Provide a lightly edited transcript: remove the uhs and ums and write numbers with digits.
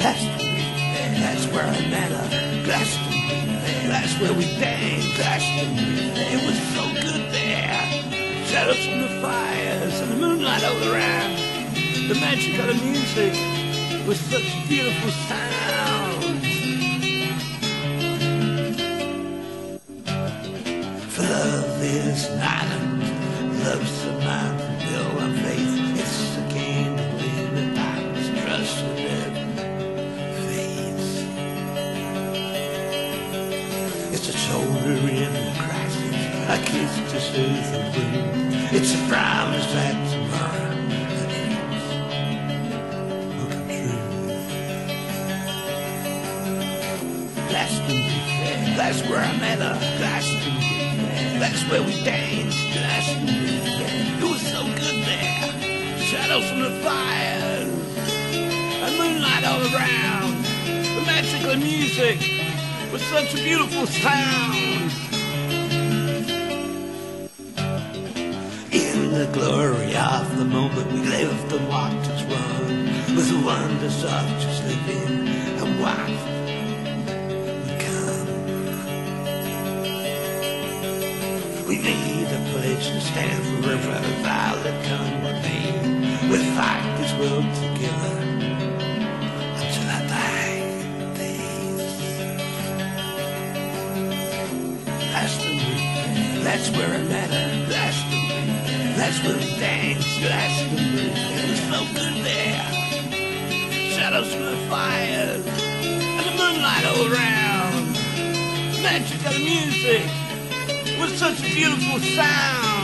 Glastonbury, that's where I met her. Glastonbury, that's where we danced. Glastonbury, it was so good there. Shadows from the fires and the moonlight all around. The magic of the music with such beautiful sounds. For love is an island, love's a mountain built on faith. It's a game to live in darkness, trust and never fades. It's a shoulder in the crisis, a kiss to soothe the wound. It's a promise that tomorrow will come true. Glastonbury, that's where I met her. Glastonbury, that's where we danced. Glastonbury, it was so good there. Shadows from the fires and moonlight all around. The magic of the music with such a beautiful sound. In the glory of the moment we lived and walked as one, with the wonders of just living and what would come. We made a pledge to stand forever a vow that come with me. We'll fight this world together until our dying days. Glastonbury, that's where I met her. Glastonbury, that's where we danced. Glastonbury, it was so good there. Shadows from the fires and the moonlight all around. Magic of the music with such a beautiful sound.